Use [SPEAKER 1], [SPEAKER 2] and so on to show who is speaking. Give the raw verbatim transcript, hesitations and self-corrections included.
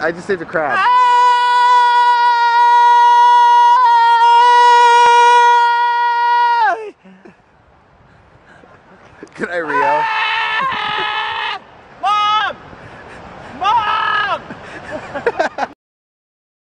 [SPEAKER 1] I just saved a crab. Good night, Rio.